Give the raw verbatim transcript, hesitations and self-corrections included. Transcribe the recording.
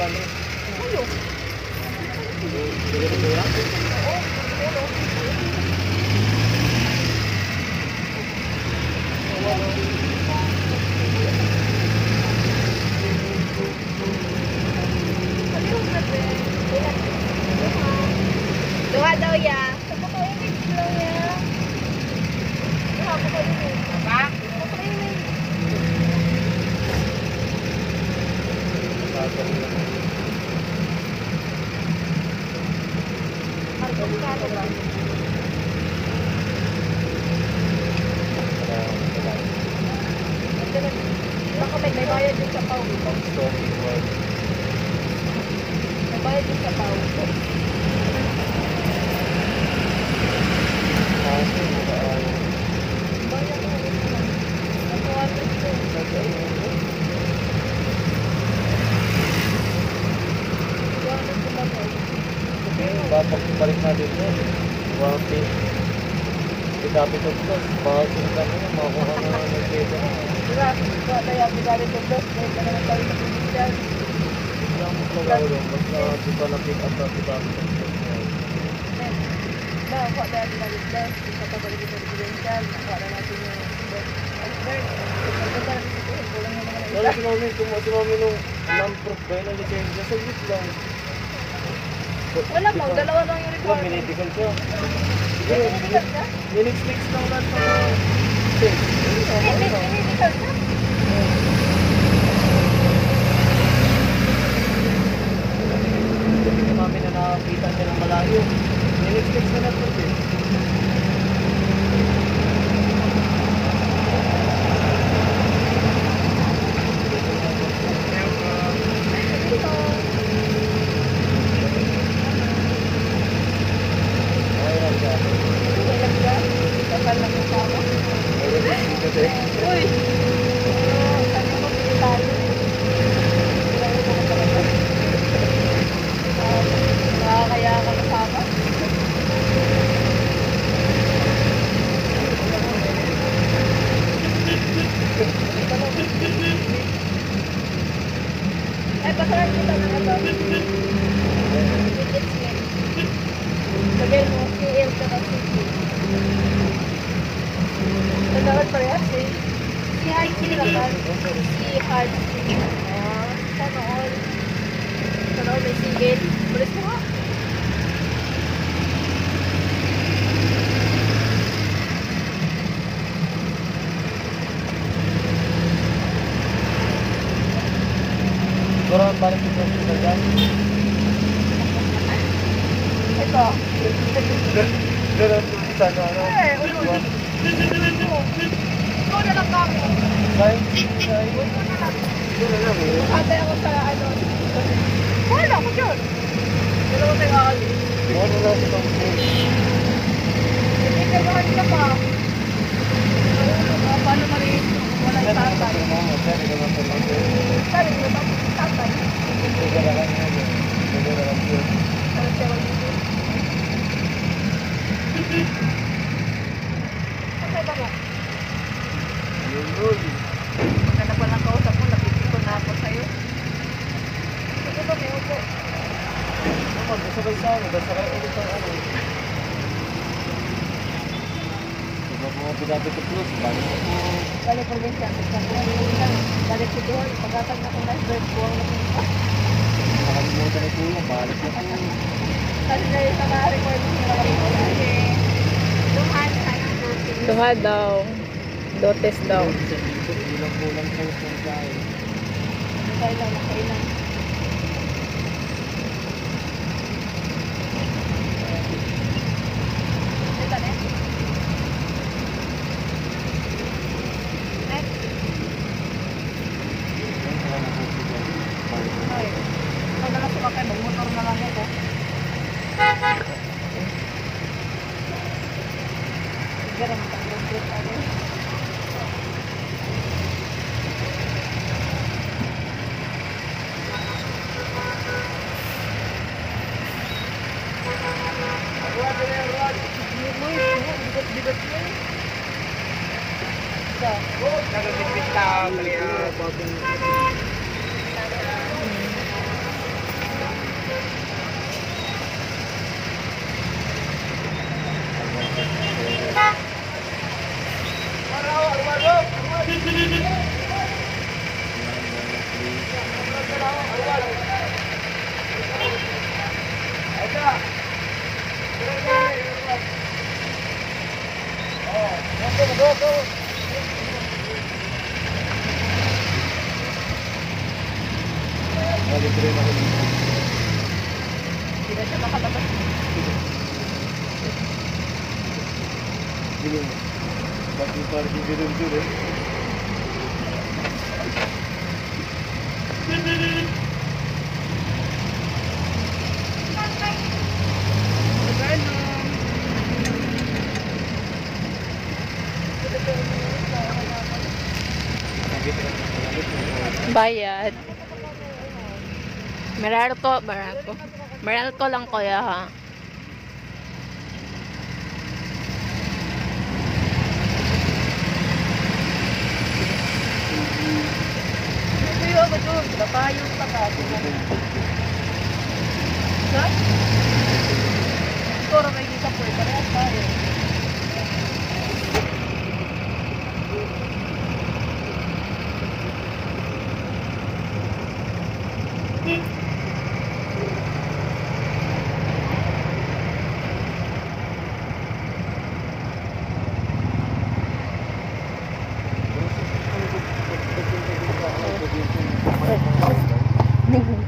dali. Ano? Sige rin ba yan? Oo, pero. Duha daw ya. Napaka-imig lang ya. Napaka-imig. Apa? Napaka-imig. Marcos ka ba? Baka may bayad din sa pau. May bayad din sa pau. Bayad mo rin naman. Nakuha dito. Bapak balik natin yun. Warranty. Capital Plus. Bahal sila kami na makuha na ng data na. Diba? Diba tayo Capital Plus. Dahil ka naman tayo sa provincial. Lang mo pagkakaroon. Mas na diba na-pick up na Capital Plus. Ba, kuha tayo Capital Plus. Isa pa balik sa provincial. Nakuha na natin yung expert. Ito pa natin ito. Kulang yung mga Wala si Mami. Kumuha si Mami nung non-proof ba yun ang lisensya. Saglit lang. Wala mo. Dalawa lang yung Huwag requirement. minitical siya. Minitical ka? Minix-mix lang lahat ng mga things. Minitical ka? Hindi namin na nakakita siya ng malayo. Minix-mix na lahat ng things. Uy! Sabi mo, pili tayo. Nakakaya ka kasama. Ay, pasaran kita ng ano. It's me. Sabihin mo, C L ka na C P. Nagawad parehas eh. Si Hard C naman. Si Hard C. Ah, sana all. Sana all may sigil. Bulis mo nga. Kurang balik ito sa dyan. Ito. Ganun sa ano ano. Eh, ulul. Ikaw na lang kamo. Kain, kain. Ikaw na lang. Ito na lang eh. Atay ako sa ano. Wala ako dyan. Dalawa tayo aalis. Buwan na lang itong food. Itirmahan ka pa. Uh, paano marin? Walang tatay. Sabi mo ba? Tatay. Ito na lang yun. Ito na lang yun. Parang siya wala dito. Okay ba nga? Yun yun. Maganda pa lang kausap mo, napipito na ako sa'yo. Ito ba, may upo? Naman, dasakay sa ano, dasakay ulit ang ano. Diba po mga pinapit ko plus, balik ko po. Balik probinsya, balik si Tuhan, pagkatag na kung nasa buwang na kung Nakalimutan ni Kuya, balik na po. kasi na yung naka-record mo na kami ko kasi Tuhan, happy birthday. Duha daw. Dotes daw. Ilang kulang po sa tayo. Hindi tayo lang nakailan. Ito na. Next. Ay. Ikaw na lang sumakay, mag-motor na lang ako. Sige rin, mag-trip ako. Bigat-bigat mo eh. Isa. Nagagipit ka, Maria. Nalibre rin ako dito. Hindi na siya makalabas. Gilong. Bakit parang hindi rin dito eh. Bayad. Meralco, Meralco. Meralco lang kuya ha. Ito yung ako doon. Napayong pa ka. Ha? Siguro may kita po. Parehas tayo. Thank you.